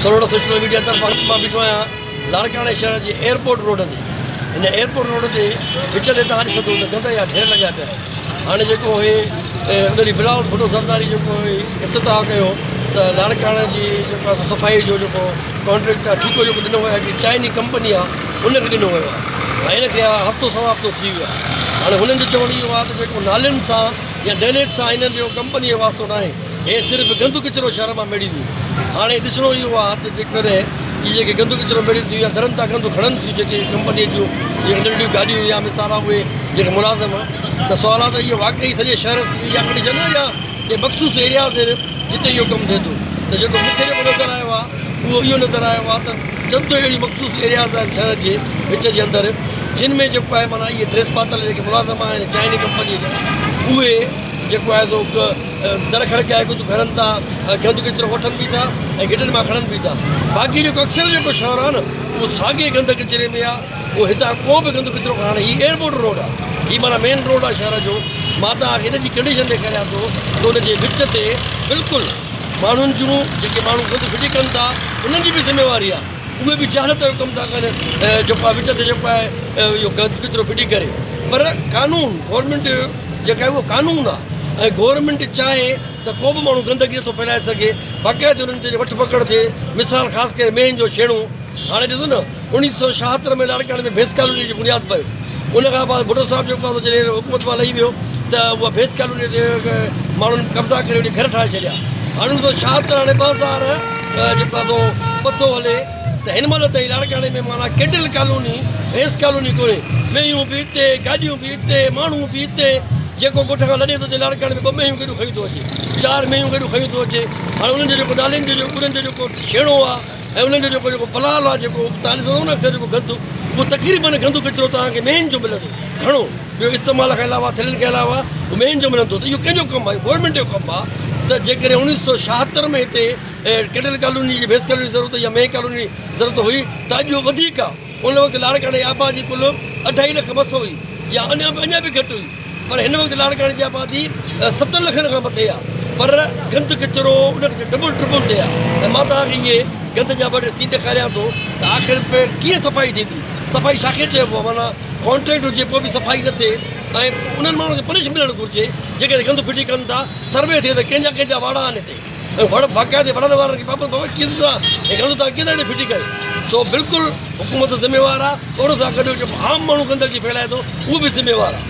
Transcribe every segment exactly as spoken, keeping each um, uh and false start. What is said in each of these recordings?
सरोड़ा social media तरफ़ां मां बीठो आहियां लाड़काणे शहर जे एयरपोर्ट रोड ते। हिन एयरपोर्ट रोड ते विच ते तव्हां ॾिसो त गंद जा ढेर लॻा पिया आहिनि। हाणे जेको हे उन ॾींहुं बिलावल भुट्टो ज़रदारी जेको इफ़्तिताह कयो त लाड़काणे जी जेको आहे सफ़ाई जो जेको कॉन्ट्रेक्ट आहे ठीकु जेको ॾिनो वियो आहे हिकिड़ी चाइनी कंपनी आहे उनखे ॾिनो वियो आहे। ऐं हिनखे हफ़्तो सवा हफ़्तो थी वियो आहे। हाणे हुननि जो चवणु इहो आहे त जेको नालियुनि सां या ड्रेनेज सां हिननि जो कंपनीअ जो वास्तो न आहे, हे सिर्फ़ु गंदु किचिरो शहर मां मेड़ींदियूं। हाणे ॾिसणो इहो आहे त जेकर इहे जेके गंदु किचिरो मेड़ींदियूं या दरनि तां गंदु खणनि थियूं जेके कंपनीअ जूं जेके नंढियूं गाॾियूं या मिसाल आहे उहे जेके मुलाज़िम, त सुवाल आहे त इहो वाक़ई सॼे शहर या कंडीशन आहे या के मख़सूस एरिया ते जिते इहो कमु थिए थो। त जेको मूंखे जेको नज़र आयो आहे उहो इहो नज़र आयो आहे त चङो अहिड़ी मख़सूस एरियाज़ आहिनि शहर जे विच जे अंदरि जिन में जेको आहे माना इहे ड्रेस पातल जेके मुलाज़िम आहिनि चाइनी कंपनीअ जा उहे जेको आहे सो दर खड़काए कुझु खणनि था, गंदु किचिरो वठनि बि था ऐं गिटनि मां खणनि बि था। बाक़ी जेको अक्सर जेको शहर आहे न उहो साॻे गंद किचिरे में आहे, उहो हितां को बि गंदु किचिरो हाणे हीउ एयरपोर्ट रोड आहे, हीउ माना मेन रोड आहे शहर जो। मां तव्हांखे हिन जी कंडीशन ॾेखारियां थो त हुनजे विच ते बिल्कुलु माण्हुनि जूं जेके माण्हू गंदु फिटी कनि था उन्हनि जी बि ज़िमेवारी आहे, उहे बि जहालत जो कमु था कनि जेको आहे विच ते जेको आहे इहो गंदु किचिरो फिटी करे। पर कानून गवर्नमेंट जेका आहे उहो कानून आहे ऐं गवर्नमेंट चाहे त को बि माण्हू गंदगी थो फैलाए सघे, बाक़ाइदे हुननि ते वठ पकड़ थिए। मिसाल ख़ासि करे मेन जो छेड़ो हाणे ॾिसो न उणिवीह सौ छाहतरि में लाड़काणे में भेस कॉलोनी जी बुनियाद पयो। उन खां बाद भुट्टो साहिबु जेको आहे जॾहिं हुकूमत मां लही वियो त उहा भेस कॉलोनी ते माण्हुनि कब्ज़ा करे उन घर ठाहे छॾिया। हाणे उणिवीह सौ छाहतरि हाणे ॿ हज़ार जेको आहे पतो हले त हिन महिल ताईं लाड़काणे में माना कैटल कॉलोनी भेस कॉलोनी कोन्हे, मेयूं बि हिते, गाॾियूं बि हिते, माण्हू बि हिते। जेको ॻोठ खां लॾे थो अचे लाड़काणे में ॿ मेयूं गॾु खयूं थो अचे, चारि मेयूं गॾु खयूं थो अचे। हाणे उन्हनि जो जेको नालियुनि जो उन्हनि जो जेको छेड़ो आहे ऐं उन्हनि जो जेको जेको पलाल आहे जेको तव्हां ॾिसो न अक्सर जेको गंदु उहो तक़रीबन गंदु किचिरो तव्हांखे मेन जो मिलंदो खणो, ॿियो इस्तेमाल खां अलावा थैलियुनि खां अलावा उहो मेन जो मिलंदो। त इहो कंहिंजो कमु आहे? गवर्नमेंट जो कमु आहे। त जेकॾहिं उणिवीह सौ छाहतरि में हिते कैटल कॉलोनी जी भेस कॉलोनी जी ज़रूरत या मे कॉलोनी जी ज़रूरत हुई त अॼु वधीक आहे। उन वक़्तु लाड़काणे जी आबादी कुल अढाई लख ॿ सौ हुई या अञा अञा बि घटि हुई, पर हिन वक़्तु लाड़काणे जी आबादी सत लखनि खां मथे आहे। पर गंदु किचिरो उनखे डबल ट्रिपल ते आहे। ऐं मां तव्हांखे इहे गंद जा ॿ टे सीन ॾेखारियां थो त आख़िर पे कीअं सफ़ाई थींदी। सफ़ाई छाखे चइबो आहे? माना कॉन्ट्रेक्ट हुजे पोइ बि सफ़ाई न थिए ऐं उन्हनि माण्हुनि खे पनिश मिलणु घुरिजे जेके गंदु फिटी कनि था। सर्वे थिए त कंहिंजा कंहिंजा वाड़ा आहिनि हिते ऐं वड़ बाक़ाइदे वड़नि वारनि खे बाबति बाबा कीअं था ऐं गंदु तव्हां कीअं था हिते फिटी करे। सो बिल्कुलु हुकूमत ज़िम्मेवार आहे, ओड़ो सां गॾु जेको आम माण्हू गंदगी फैलाए थो उहो बि ज़िम्मेवार आहे।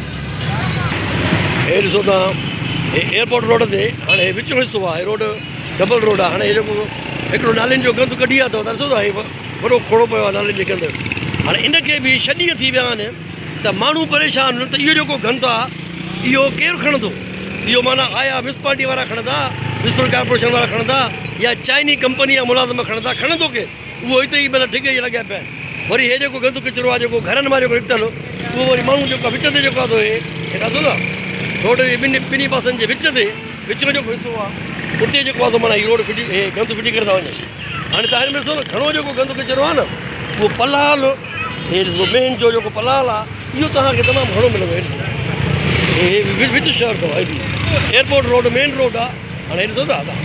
हे ॾिसो तव्हां हे एयरपोर्ट रोड ते हाणे हे विच हिसो आहे, हे रोड डबल रोड आहे। हाणे हे जेको हिकिड़ो नालियुनि जो गंदु कढी विया अथव त ॾिसो था हे वॾो खोड़ो पियो आहे नालियुनि जे गंद। हाणे इनखे बि छह ॾींहं थी विया आहिनि त माण्हू परेशान त इहो जेको गंदु आहे इहो केरु खणंदो? इहो माना आया म्यूनिसिपालिटी वारा खणंदा, म्यूनिसिपल कॉर्पोरेशन वारा खणंदा या चाइनी कंपनी या मुलाज़िम खणंदा? खणंदो केरु? उहो हिते ई मतिलबु ठिके लॻिया पिया आहिनि। वरी हे जेको गंदु किचिरो आहे जेको घरनि मां जेको निकितल उहो वरी माण्हू जेको विच ते जेको आहे हे ॾिसो था रोड जे ॿिनि ॿिन्ही पासनि जे विच ते विच में जेको हिसो आहे उते जेको आहे माना हीअ रोड फिटी हे गंदु फिटी करे था वञनि। हाणे तव्हां हिन में ॾिसो न घणो जेको गंदु किचिरो आहे न उहो पलाल हे मेन जो जेको पलाल आहे इहो तव्हांखे तमामु घणो मिलंदो। हे विच शहर अथव, हे बि एयरपोर्ट रोड मेन रोड आहे। हाणे हे ॾिसो था तव्हां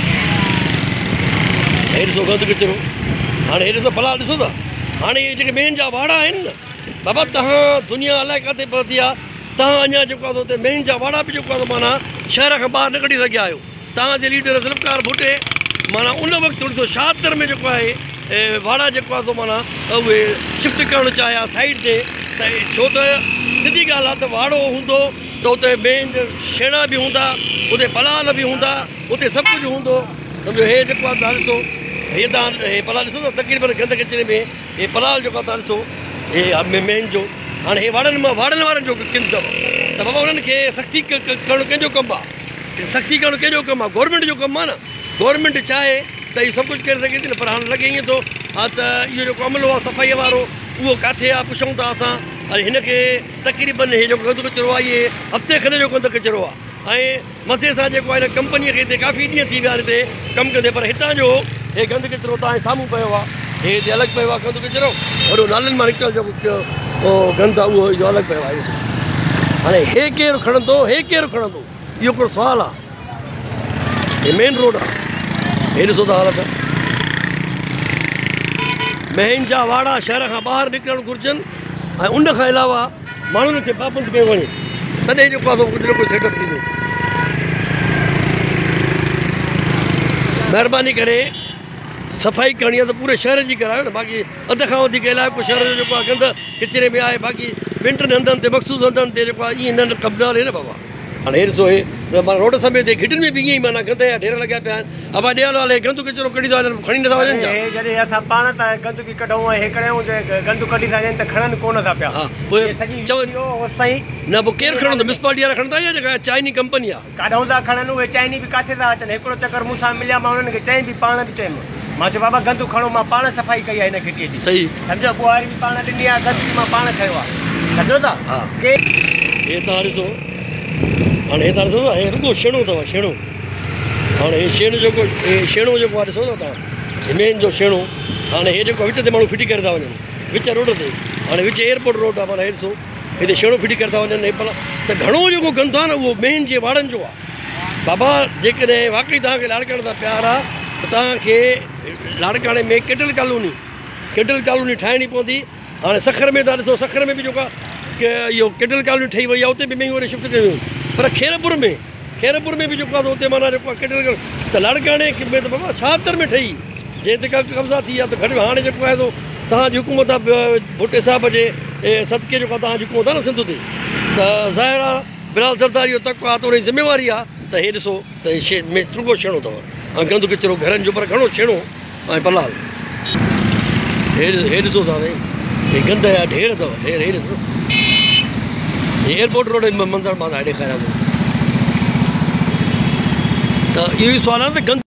हे ॾिसो गंदु किचिरो, हाणे हे ॾिसो पलाल ॾिसो था। हाणे इहे जेके मेन जा वाड़ा आहिनि न बाबा तव्हां दुनिया अलाए किथे पहुती आहे, तव्हां अञा जेको आहे हुते मेन जा वाड़ा बि जेको आहे माना शहर खां ॿाहिरि न कढी सघिया आहियो। तव्हांजे लीडर ज़ुल्फ़कार भुट्टे माना उन वक़्तु उणिवीह सौ छाहतरि में जेको आहे वाड़ा जेको आहे माना उहे शिफ्ट करणु चाहिया साइड ते त छो त सिधी ॻाल्हि आहे त वाड़ो हूंदो त उते मेन छेड़ा बि हूंदा, उते पलाल बि हूंदा, उते सभु कुझु हूंदो। सम्झो हे जेको आहे तव्हां ॾिसो हे तव्हां हे पलाल ॾिसो त तक़रीबन गंद किचिरे में हे पलाल जेको आहे तव्हां ॾिसो हे मेन जो। हाणे हे वाड़नि मां वाड़नि वारनि जो किन अथव त बाबा उन्हनि खे सख़्ती करणु कंहिंजो कमु आहे? सख़्ती करणु कंहिंजो कमु आहे? गवर्नमेंट जो कमु आहे न। गवर्नमेंट चाहे त इहो सभु कुझु करे सघे थी न, पर हाणे लॻे ईअं थो हा त इहो जेको अमलो आहे सफ़ाईअ वारो उहो किथे आहे पुछूं था असां। ऐं हिनखे तक़रीबन हे जेको गंदु किचिरो आहे इहे हफ़्ते खनि जो गंदु किचिरो आहे ऐं मथे सां जेको आहे हिन कंपनीअ खे हिते काफ़ी ॾींहं थी विया हिते कमु कंदे, पर हितां जो हे गंदु किचिरो तव्हांजे साम्हूं पियो आहे। हे हिते अलॻि पियो आहे गंदु किचिरो, वॾो नालियुनि मां निकितल जेको गंदु आहे उहो जो अलॻि पियो आहे। हाणे हे केरु खणंदो? हे केरु खणंदो? इहो हिकिड़ो सुवालु आहे। हे मेन रोड आहे, हे ॾिसो था हालत मेन जा वाड़ा शहर खां ॿाहिरि निकिरणु घुरिजनि ऐं उन खां अलावा माण्हुनि खे पाबंद कयो वञे तॾहिं जेको आहे कुझु न कुझु सेटअप थींदो। महिरबानी करे सफ़ाई करणी आहे त पूरे शहर जी करायो न, बाक़ी अध खां वधीक इलाइक़ो शहर जो जेको आहे गंद किचिरे में आहे, बाक़ी ॿिनि टिनि हंधनि ते मख़सूस हंधनि ते जेको आहे ईअं न कब्ज़ा हले न बाबा। हाणे हे ॾिसो हे माना रोड समेत घिटिन में बि ईअं ई माना गंद जा ढेर लॻा पिया आहिनि। अब ॾियाल वाले गंद किचिरो कढी था वञनि, खणी नथा वञनि। हे जॾहिं असां पाण त गंदगी कढूं ऐं हे करियूं गंद कढी था वञनि त खणनि कोन था पिया। हा पोइ चओ साईं न पोइ केरु खणंदो? म्यूनिसिपालिटी वारा खणंदा या जेका चाइनी कंपनी आहे? काॾूं था खणनि, उहे चाइनी बि किथे था अचनि। हिकिड़ो चकर मूंसां मिलिया, मां उन्हनि खे चई बि पाण बि चयुमि, मां चयो बाबा गंद खणो, मां पाण सफ़ाई कई आहे हिन घिटीअ जी। सही सम्झो, ॿुहारी बि पाण ॾिनी आहे, गंद बि मां पाण खयो आहे। सम्झो था? हा के हे तव्हां ॾिसो हाणे हे तव्हां ॾिसो था, हे रुॻो छेणो अथव छेणो। हाणे हे छेणो जेको हे छेणो जेको आहे ॾिसो था तव्हां, मेन जो छेणो। हाणे हे जेको विच ते माण्हू फिटी करे था वञनि विच रोड ते, हाणे विच एयरपोर्ट रोड आहे, माना हे ॾिसो हिते छेणो फिटी करे था वञनि। हे भला त घणो जेको गंद आहे न उहो मेन जे वाड़नि जो आहे। बाबा जेकॾहिं वाक़ई तव्हांखे लाड़काणे सां प्यारु आहे त तव्हांखे लाड़काणे में केटल कॉलोनी केटल कॉलोनी ठाहिणी पवंदी। हाणे सखर में तव्हां ॾिसो, सखर में बि जेको आहे की इहो केटल कॉलोनी ठही वई आहे, उते बि मेयूं वरी शिफ्ट कयूं। पर खेरपुर में खेरपुर में बि जेको आहे उते माना जेको आहे केटल त लाड़काणे में त बाबा छाहतरि में ठही, जंहिं ते का कब्ज़ा थी विया त घटि। हाणे जेको आहे थो तव्हांजी हुकूमत आहे भुट्टे साहिब जे सदके जेको आहे तव्हांजी हुकूमत आहे न सिंध ते, त ज़ाहिर आहे बिलाल सरदारी जो तक आहे त उनजी ज़िम्मेवारी आहे त हे ॾिसो त हे शे में रुॻो छेणो अथव ऐं गंद किचिरो घरनि जो, पर घणो छेणो ऐं बलाल। हे हे ॾिसो था साईं, हे गंद जा ढेर अथव ढेर। हे ॾिसो हे एयरपोर्ट रोड मंज़र मां तव्हां ॾेखारियां थो। त इहो ई सुवालु आहे त गंद